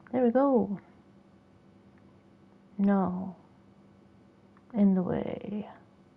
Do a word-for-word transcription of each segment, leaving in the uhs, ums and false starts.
There we go. No. In the way.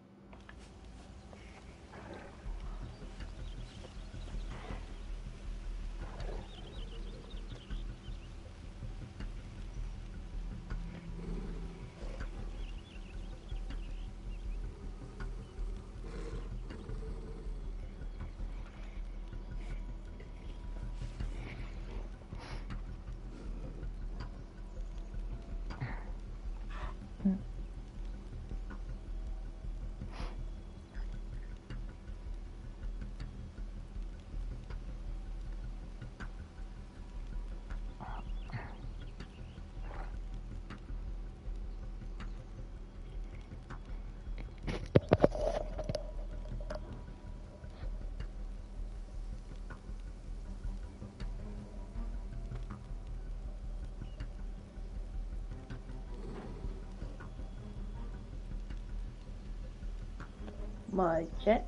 My check.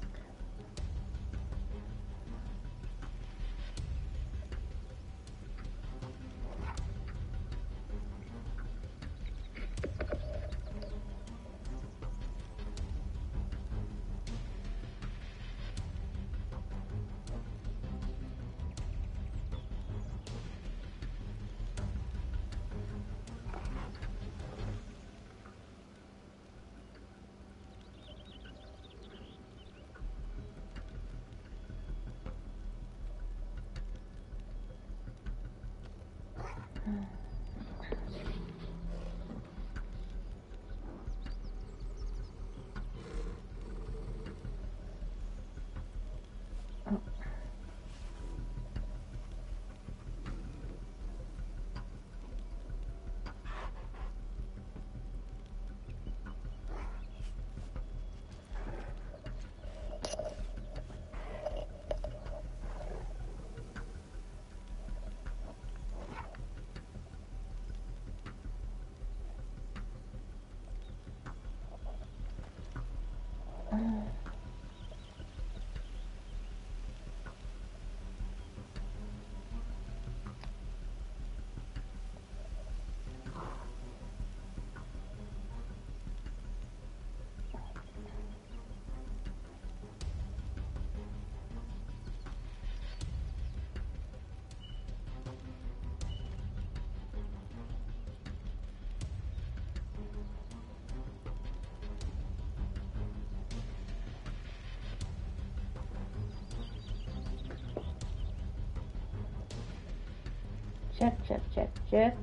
Check, check, check, check.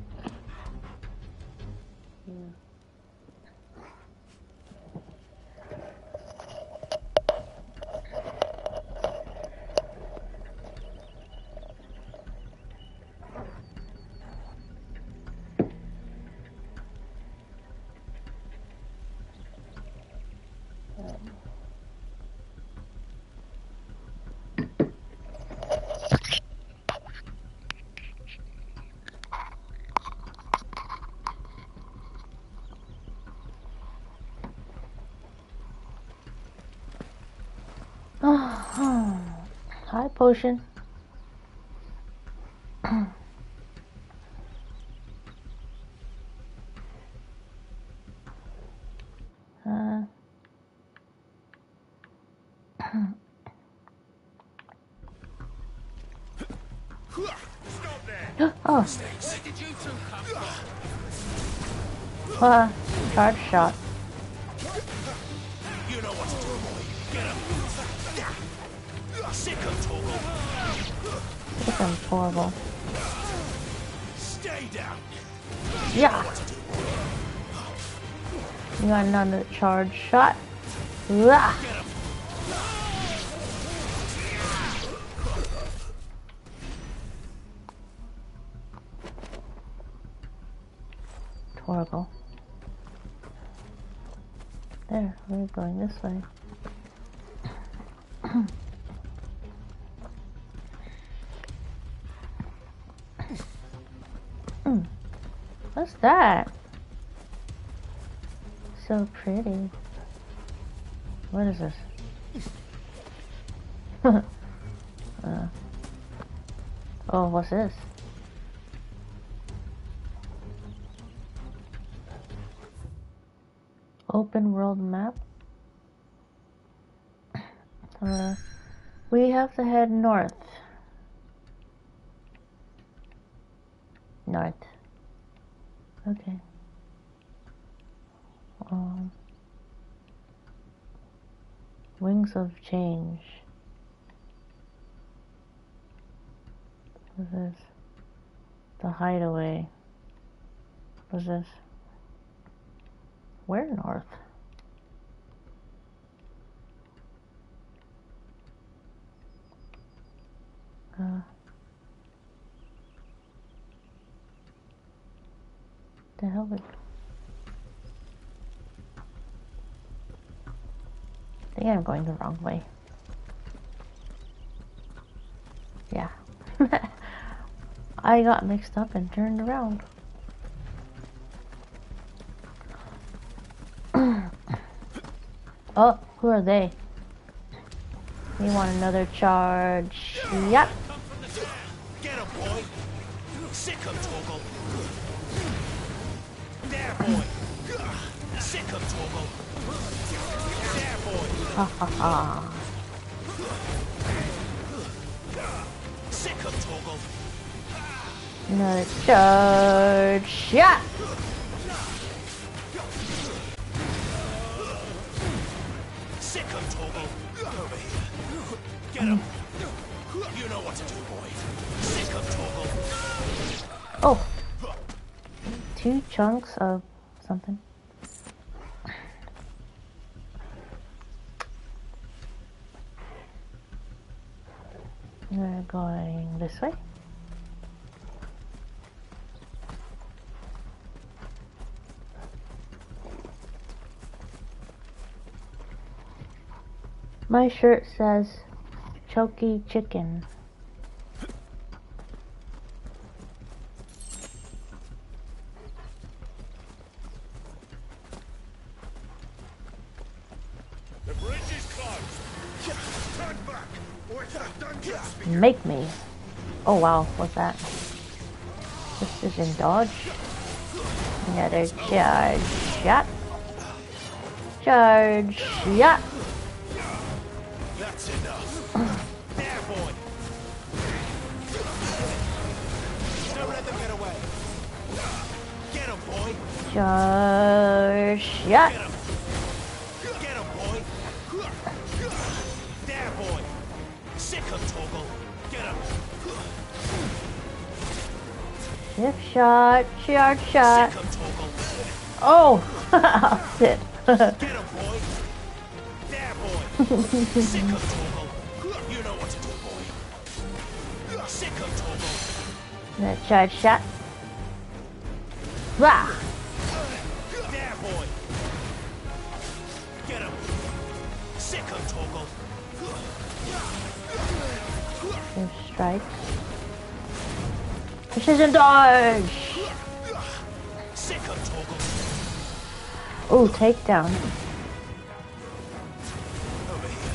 Yeah. Hi, potion. uh. Oh. Where did you two come from? Uh, charge shot. You know what to do, boy. Get him. Sick of Torgal. This one's horrible. Stay down. Yeah. You got another charge shot. Rah. Horrible. There, we're going this way. What's that? So pretty. What is this? uh. Oh, what's this? Open world map. Uh, we have to head north. North. Okay. Um, Wings of Change. What's this? The Hideaway. What's this? Where north? Uh, the hell would... I think I'm going the wrong way. Yeah. I got mixed up and turned around. Oh, who are they? You want another charge? Yep. Get him, boy. Sick him, Toggle. There, boy. Sick him, Toggle. There, boy. Ha ha ha. Sick him, Toggle. Another charge. Yeah. Sick him, Toggle. Over here. Get him. You know what to do, boy. Sick him, Toggle. Oh. Two chunks of something. We're going this way. My shirt says Choky Chicken. The bridge is closed. Turn back, or it's a dungeon. Make me. Oh wow, what's that? This is in dodge. Another charge shot. Charge shot. That's enough. There, boy. Don't let them get away. Get him, boy. Charge shot. Get him. Get him, boy. There, boy. Sick him, Toggle. Get him. Shift shot. Charge shot. Sick him, Toggle. Oh! Shit. Get him, boy. There, boy. Sick him, Toggle. You know what to do, boy. Sick him, Toggle. Another charge shot. Rah! There, boy. Get him. Sick him, Toggle. Shift strike. Precision dodge! Sick him, Toggle. Oh, takedown. Over here.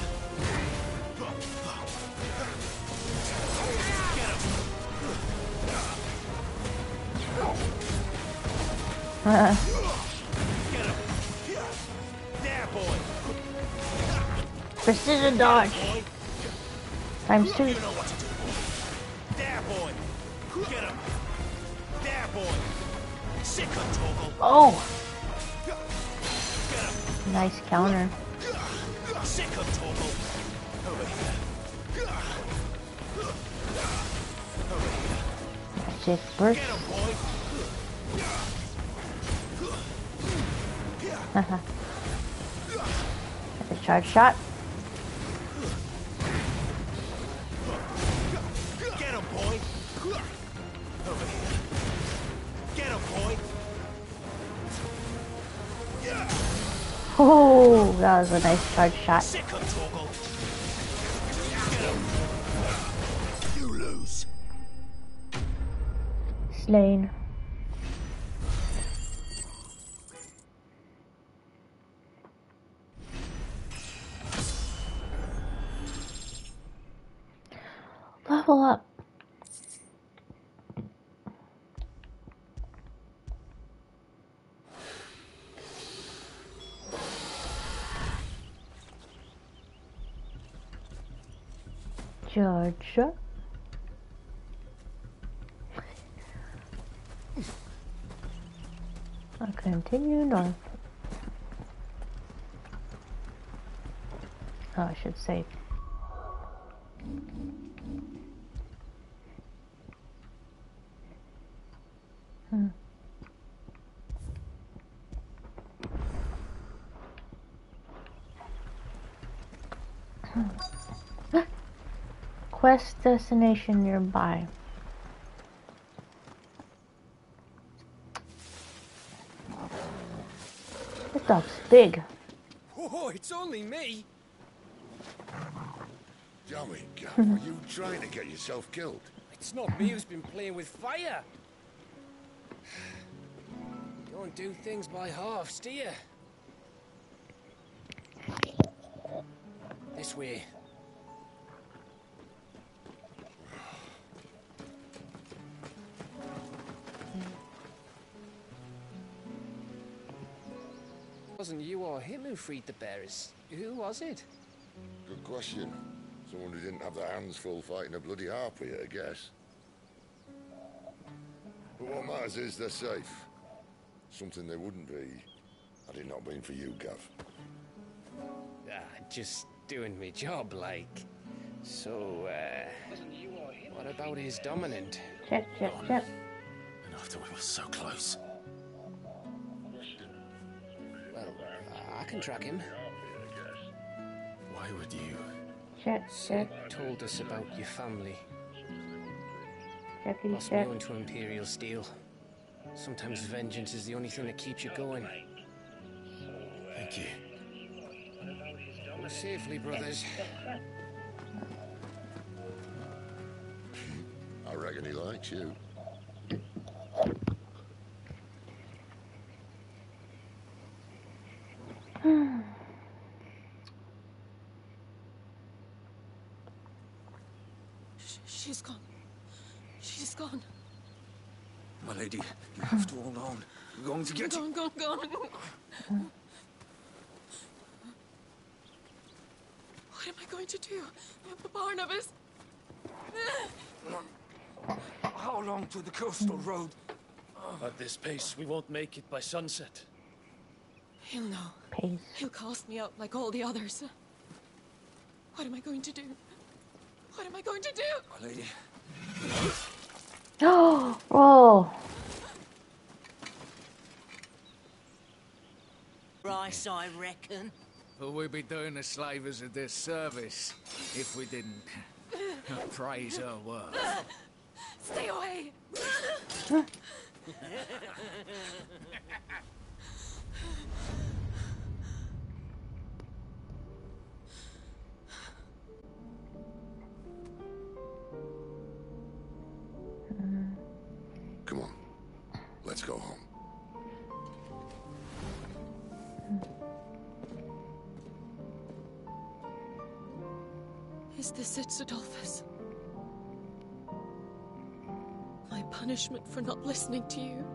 Uh, Get him. There, boy. precision dodge. Boy. Times two. You know what to do, boy. There, boy. Get him. There, boy. Sick him, Toggle. Oh! Get him. Nice counter. Sick him, Toggle. Over here. Over here. Magic burst. Get him, boy. Haha. Another charge shot. Get him, boy. Over here. Get him, boy. Oh, that was a nice charge shot. Sick him, Toggle. Get him. You lose. Slain. Level up. Charge. I'll continue north. Oh, I should say. Hmm. Quest destination nearby. This dog's big. Oh, it's only me. Dummy, Gav, are you trying to get yourself killed? It's not me who's been playing with fire. You don't do things by halves, do you? This way. It wasn't you or him who freed the bearers. Who was it? Good question. Someone who didn't have their hands full fighting a bloody harpy, I guess. But what matters is they're safe. Something they wouldn't be had it not been for you, Gav. Ah, just doing my job, like. So, uh... what about his dominant? Check, check, check. And after we were so close. Well, I can track him. Why would you? Check, Sid check. told us about your family. Checkity Lost check. me onto Imperial Steel. Sometimes vengeance is the only thing that keeps you going. Thank you. Go safely, brothers. I reckon he likes you. She's gone. She's gone. My lady, you have to hold on. We're going to get you. Gone, gone, gone. What am I going to do? Barnabas? How long to the coastal road? At this pace, we won't make it by sunset. He'll know. Pace. He'll cast me out like all the others. What am I going to do? What am I going to do? My lady. Oh, oh. Rice, I reckon. But we'd be doing the slavers a disservice if we didn't praise her work. Stay away! Come on. Let's go home. Is this it, Adolphus? My punishment for not listening to you?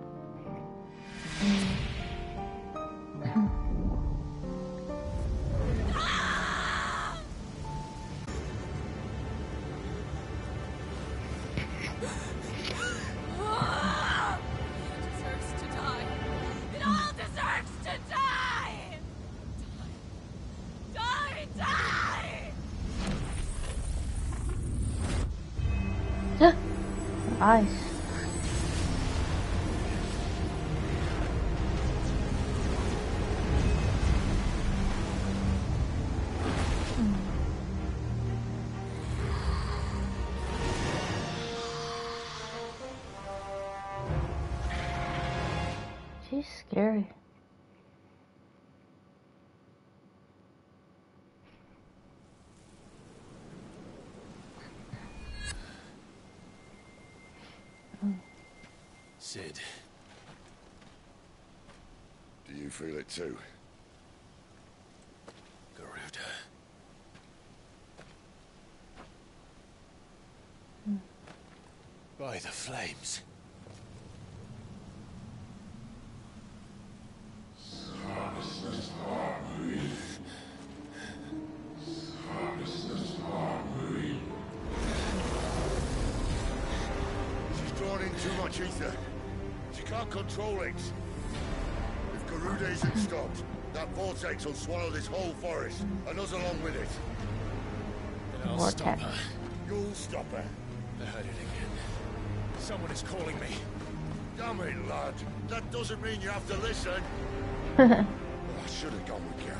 Eyes. She's scary. Sid. Do you feel it too? Garuda. By the flames. drawn in too much ether. She can't control it. If Garuda isn't stopped, that vortex will swallow this whole forest, and us along with it. Then I'll Vortex. stop her. You'll stop her. I heard it again. Someone is calling me. Damn it, lad. That doesn't mean you have to listen. Well, I should have gone with Gav.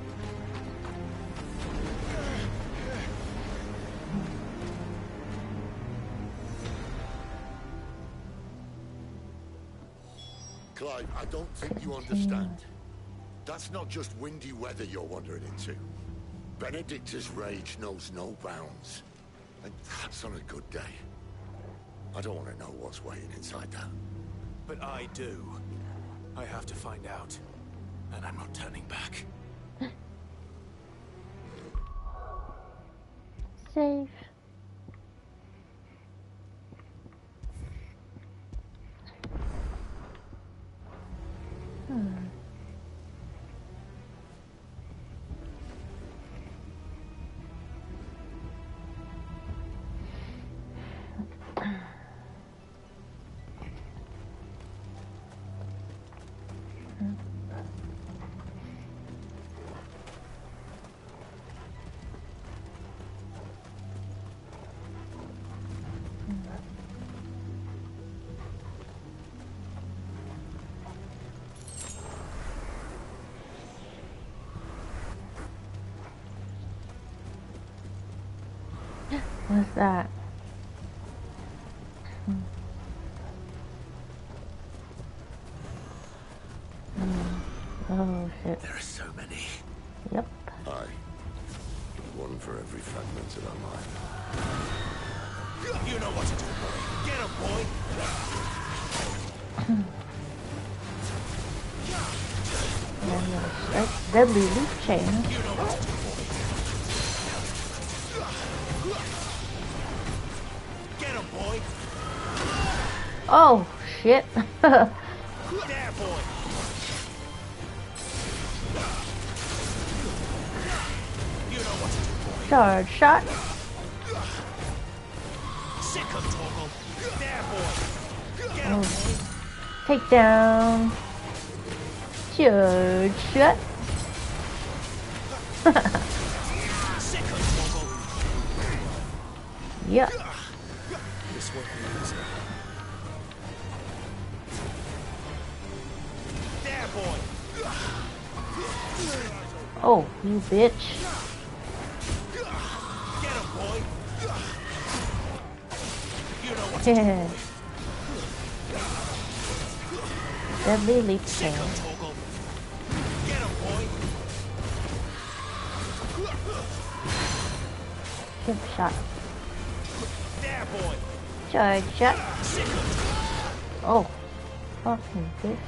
Clive, I don't think you understand. That's not just windy weather you're wandering into. Benedicta's rage knows no bounds. And that's on a good day. I don't want to know what's waiting inside that. But I do. I have to find out. And I'm not turning back. Save. Hmm. What's that? Hmm. Hmm. Oh shit. There are so many. Yep. Aye. One for every fragment of our mind. You know what to do, boy. Get him, boy. And then strike deadly loop chain. You know what to do, boy. Get him, boy. Oh shit. There, boy. You know what to do, boy. Charge shot. Sick of Toggle. There, boy. Get him, Oh. boy. Take down. Charge shot. Sick of Toggle. Yep. This won't be easy. There, boy. Oh, you bitch. Get him, boy. You know what to do, Yeah. boy. Deadly leap Sick chain. of Toggle. Get him, boy. Chip shot. There, boy. Charge shot. Sick of Oh. Fucking bitch.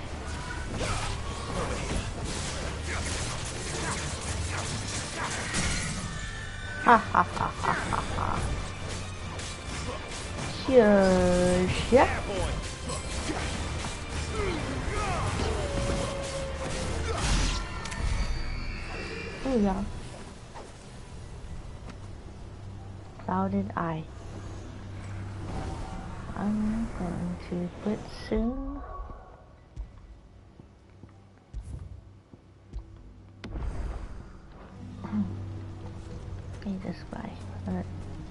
Ha ha ha ha ha ha. Charge shot. There, boy. Oh yeah. Clouded eye. I'm going to quit soon. Okay, this guy. Alright.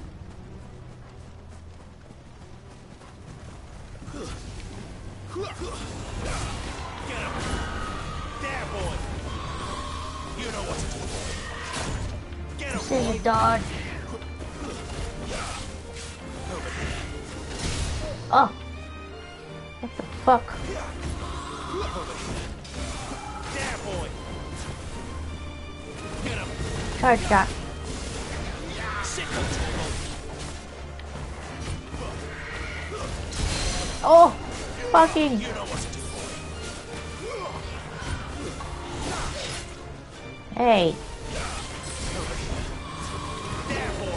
Get him. There, boy. You know what to do, boy. Get him, This is boy. a dodge. Oh. What the fuck? There, boy. Get him. Charge shot. Sick of Toggle. Oh! Fucking. You know what to do, boy. Hey. There, boy.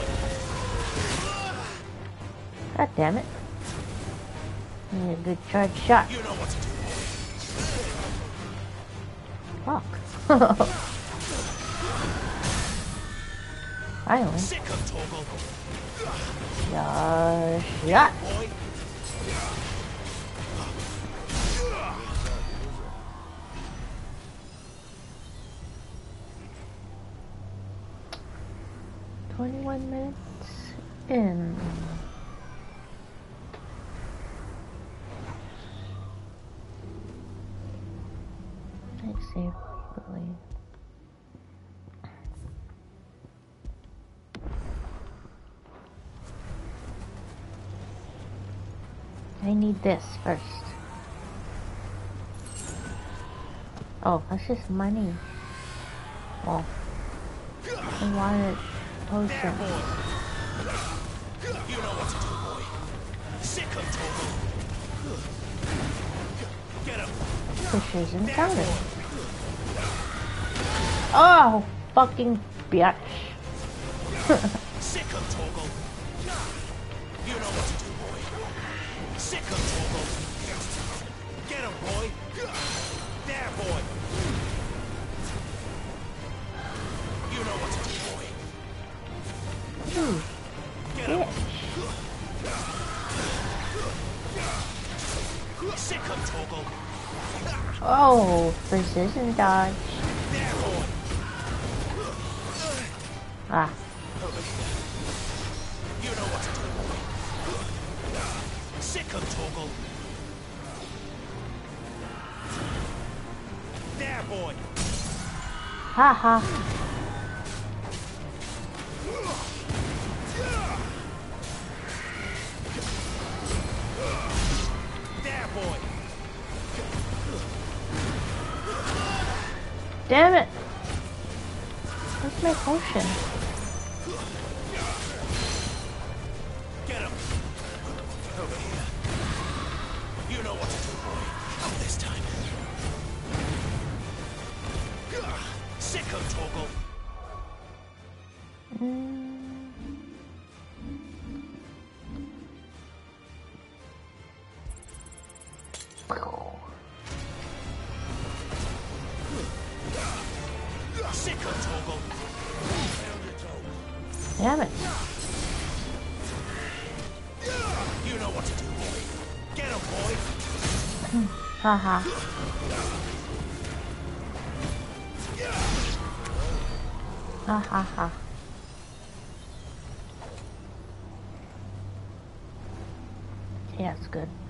God damn it. Need a good charge shot. You know what to do, boy. Fuck. Finally. Sick of Toggle. Charge shot. Boy. twenty-one minutes in. Let's save quickly. I need this first. Oh, that's just money. Well, I wanted potions. You know what to do, boy. Sick of Togo. Get him. Fishes and powder. Oh, fucking bitch. Sick of Togo. You know what to do, boy. Sick of Togo. Get him, boy. There, boy. You know what to do, boy. Hmm. Get him. Sick of Togo. Oh, precision dodge. There, boy. Ah. You know what to do, boy. Sick of Togo. There, boy. Ha ha. There, boy. Damn it. Where's my potion? Get him. Over here. You know what to do, boy. Not this time. Sick of Togo. Mm. Sick of Togo. Damn it. You know what to do, boy. Get him, boy. Haha. Ha ha ha. Yeah, it's good.